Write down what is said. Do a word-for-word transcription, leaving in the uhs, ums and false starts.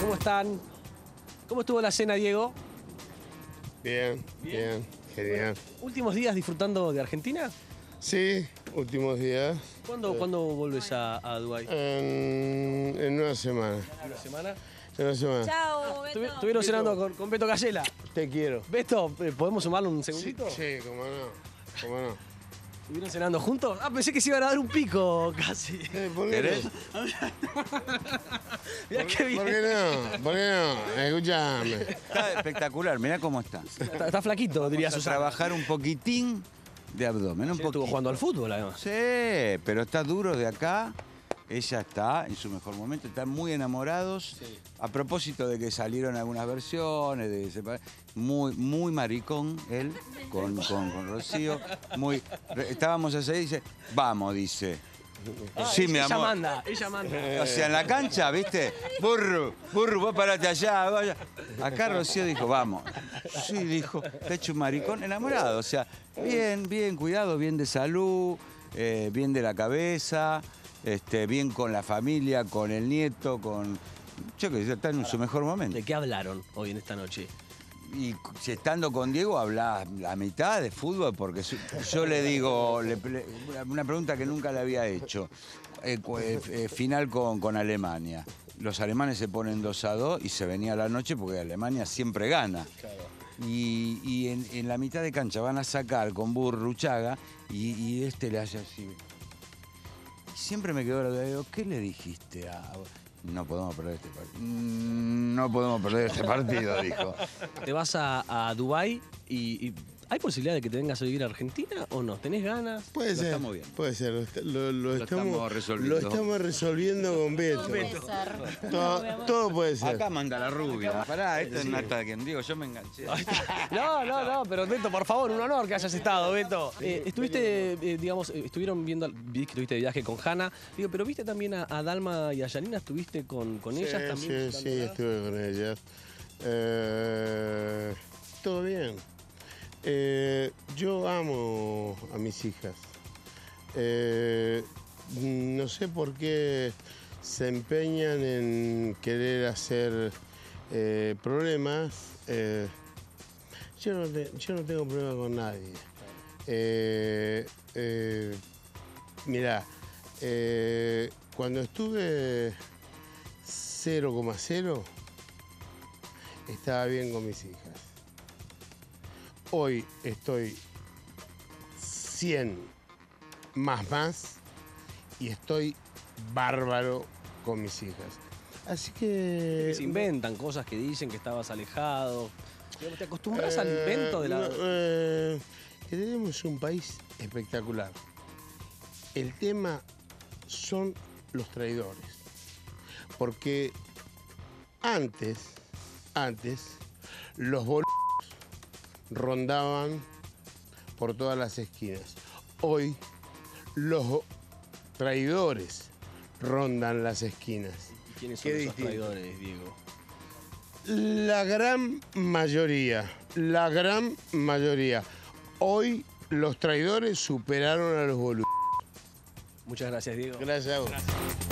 ¿Cómo están? ¿Cómo estuvo la cena, Diego? Bien, bien, genial. ¿Últimos días disfrutando de Argentina? Sí, últimos días. ¿Cuándo, ¿cuándo vuelves a, a Dubái? En, en una semana. ¿Una semana? En una semana. Chao, Beto. Estuvi- Estuvieron cenando con, con Beto Casella. Te quiero. Beto, eh, ¿podemos sumarle un Sí, segundito? sí, cómo no. Cómo no. ¿Estuvieron cenando juntos? Ah, pensé que se iban a dar un pico casi. Eh, ¿Por qué ¿Querés? no? Mirá qué bien. ¿Por qué no? ¿Por qué no? Escúchame. Está espectacular, mirá cómo está. Está, está flaquito, diría Vamos a Susana. trabajar un poquitín de abdomen, un Sí, estuvo poquito. jugando al fútbol, además. Sí, pero está duro de acá. Ella está en su mejor momento, están muy enamorados. Sí. A propósito de que salieron algunas versiones, de separa- muy, muy maricón él con, con, con Rocío. Muy, re- estábamos así y dice, vamos, dice. Ah, Sí, ella, mi ella amor. manda, ella manda. O sea, en la cancha, ¿viste? Burro, burro, vos parate allá, vaya. Acá Rocío dijo, vamos. Sí, dijo, está hecho un maricón enamorado. O sea, bien, bien, cuidado, bien de salud, eh, bien de la cabeza, este, bien con la familia, con el nieto, con... Yo que sé, está en su mejor momento. ¿De qué hablaron hoy en esta noche? Y si estando con Diego habla la mitad de fútbol, porque su- yo le digo, le- le- una pregunta que nunca le había hecho, eh, cu- eh, eh, final con, con Alemania. Los alemanes se ponen dos a dos y se venía la noche porque Alemania siempre gana. Y, y en, en la mitad de cancha van a sacar con Burruchaga y, y este le hace así. Y siempre me quedó la duda, digo, ¿qué le dijiste a...? No podemos perder este partido. Mm, No podemos perder este partido, dijo. Te vas a, a Dubái y, y ¿hay posibilidad de que te vengas a vivir a Argentina o no? ¿Tenés ganas? Puede Lo ser. estamos viendo. Puede ser. Lo, est- lo- lo Lo estamos, estamos resolviendo. Lo estamos resolviendo con Beto. Puede ser. Todo, todo puede ser. Acá manda la rubia. Pará, esto es nata que digo, yo me enganché. No, no, no, pero Beto, por favor, un honor que hayas estado, Beto. Eh, estuviste, eh, digamos, eh, estuvieron viendo, vi que estuviste de viaje con Hanna, digo, pero viste también a, a Dalma y a Yanina, ¿estuviste con, con Sí, ellas también? sí, sí, estuve con ellas. Eh, todo bien. Eh, yo amo a mis hijas. Eh, no sé por qué se empeñan en querer hacer eh, problemas. Eh, yo, no te- yo no tengo problema con nadie. Eh, eh, mirá, eh, cuando estuve cero coma cero, estaba bien con mis hijas. Hoy estoy cien más más y estoy bárbaro con mis hijas. Así que... Que se inventan cosas que dicen que estabas alejado. Digamos, ¿te acostumbras al Eh, invento de la...? no, eh, que tenemos un país espectacular. El tema son los traidores. Porque antes, antes, los boludos rondaban por todas las esquinas. Hoy, los traidores rondan las esquinas. ¿Y quiénes son qué esos distinto. traidores, Diego? La gran mayoría, la gran mayoría. Hoy los traidores superaron a los boludos. Muchas gracias, Diego. Gracias a vos.